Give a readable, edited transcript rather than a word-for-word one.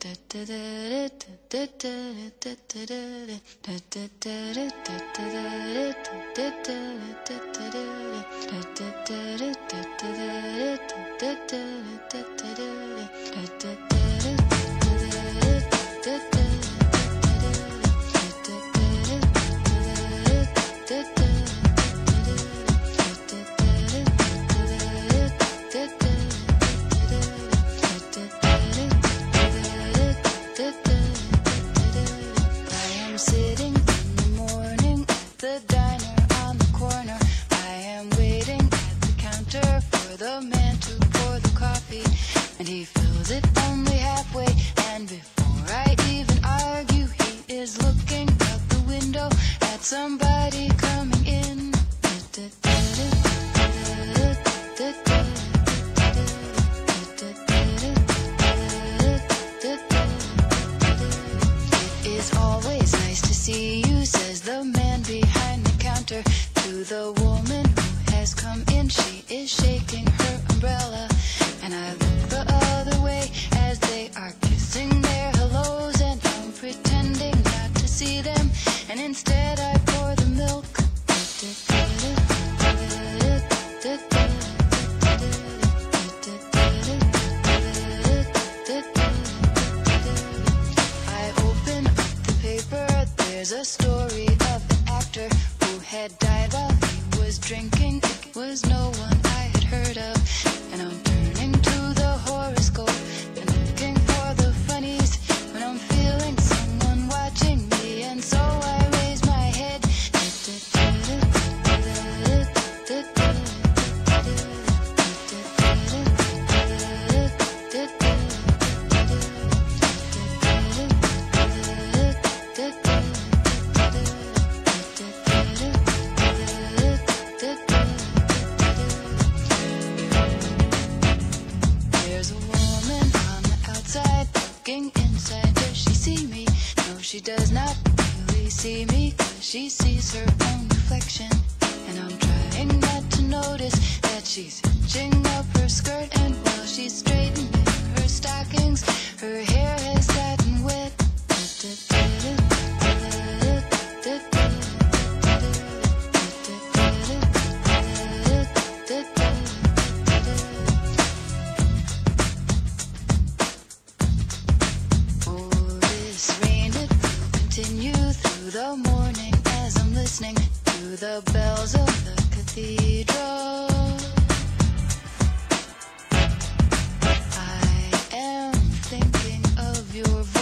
Sitting in the morning at the diner on the corner. I am waiting at the counter for the man to pour the coffee, and he fills it only halfway. And before I even argue, he is looking out the window at somebody coming in. It's always nice to see you, says the man behind the counter to the woman who has come in. She is shaking her umbrella, and I look the other way as they are kissing their hellos, and I'm pretending not to see them, and instead I pour the milk. I open up the paper. There's a story of an actor who had died while he was drinking. It was no one I had heard of, and I'm turning to the horoscope and looking for the funnies when I'm feeling someone watching me, and so I raise my head. There's a woman on the outside looking inside. Does she see me? No, she does not really see me, 'cause she sees her own reflection. And I'm trying not to notice that she's hitching up her skirt, and while she's straightening her stockings, her hair has gotten wet. Oh, this rain, it will continue through the morning as I'm listening to the bells of the cathedral. I am thinking of your voice.